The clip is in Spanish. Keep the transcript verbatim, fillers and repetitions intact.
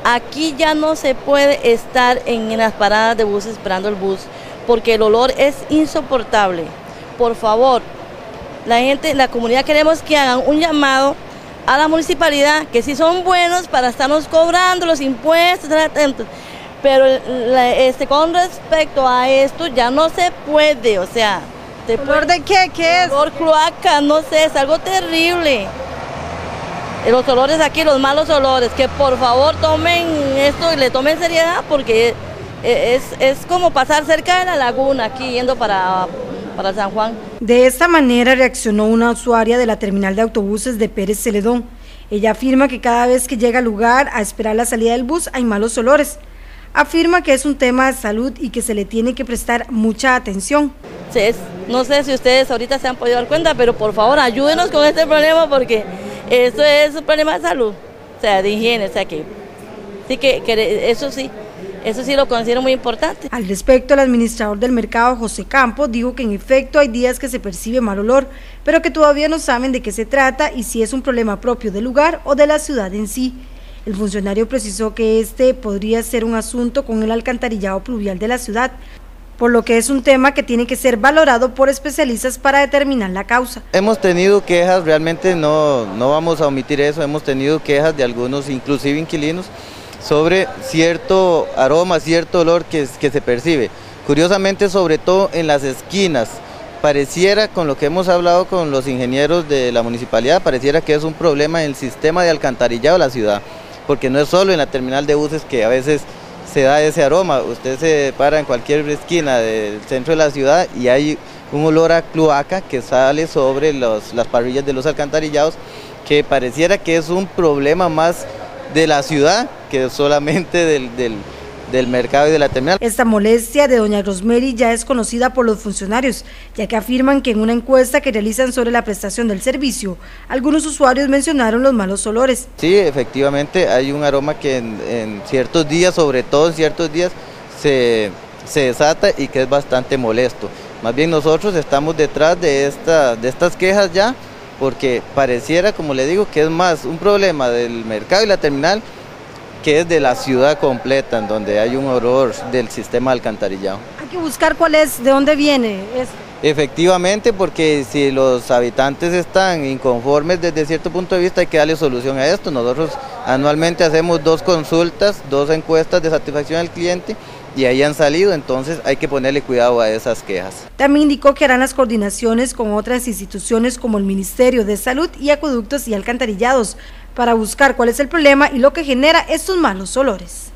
Aquí ya no se puede estar en las paradas de buses esperando el bus, porque el olor es insoportable. Por favor, la gente, la comunidad queremos que hagan un llamado a la municipalidad, que sí son buenos para estarnos cobrando los impuestos, pero la, este, con respecto a esto ya no se puede, o sea... ¿Olor de qué? ¿Qué es? Olor cloaca, no sé, es algo terrible. Los olores aquí, los malos olores, que por favor tomen esto y le tomen seriedad, porque es, es como pasar cerca de la laguna, aquí yendo para, para San Juan. De esta manera reaccionó una usuaria de la terminal de autobuses de Pérez Celedón. Ella afirma que cada vez que llega al lugar a esperar la salida del bus hay malos olores. Afirma que es un tema de salud y que se le tiene que prestar mucha atención. No sé si ustedes ahorita se han podido dar cuenta, pero por favor ayúdenos con este problema, porque esto es un problema de salud, o sea, de higiene, o sea que, sí que, que eso sí, eso sí lo considero muy importante. Al respecto, el administrador del mercado, José Campos, dijo que en efecto hay días que se percibe mal olor, pero que todavía no saben de qué se trata y si es un problema propio del lugar o de la ciudad en sí. El funcionario precisó que este podría ser un asunto con el alcantarillado pluvial de la ciudad, por lo que es un tema que tiene que ser valorado por especialistas para determinar la causa. Hemos tenido quejas, realmente no, no vamos a omitir eso, hemos tenido quejas de algunos, inclusive inquilinos, sobre cierto aroma, cierto olor que, que se percibe. Curiosamente, sobre todo en las esquinas, pareciera, con lo que hemos hablado con los ingenieros de la municipalidad, pareciera que es un problema en el sistema de alcantarillado de la ciudad, porque no es solo en la terminal de buses que a veces se da ese aroma. Usted se para en cualquier esquina del centro de la ciudad y hay un olor a cloaca que sale sobre los, las parrillas de los alcantarillados, que pareciera que es un problema más de la ciudad que solamente del, del, del mercado y de la terminal. Esta molestia de doña Rosemary ya es conocida por los funcionarios, ya que afirman que en una encuesta que realizan sobre la prestación del servicio, algunos usuarios mencionaron los malos olores. Sí, efectivamente hay un aroma que en, en ciertos días, sobre todo en ciertos días, se, se desata y que es bastante molesto. Más bien nosotros estamos detrás de, esta, de estas quejas ya, porque pareciera, como le digo, que es más un problema del mercado y la terminal que es de la ciudad completa, en donde hay un olor del sistema alcantarillado. Hay que buscar cuál es, de dónde viene esto. Efectivamente, porque si los habitantes están inconformes desde cierto punto de vista, hay que darle solución a esto. Nosotros anualmente hacemos dos consultas, dos encuestas de satisfacción al cliente, y ahí han salido, entonces hay que ponerle cuidado a esas quejas. También indicó que harán las coordinaciones con otras instituciones como el Ministerio de Salud y Acueductos y Alcantarillados para buscar cuál es el problema y lo que genera estos malos olores.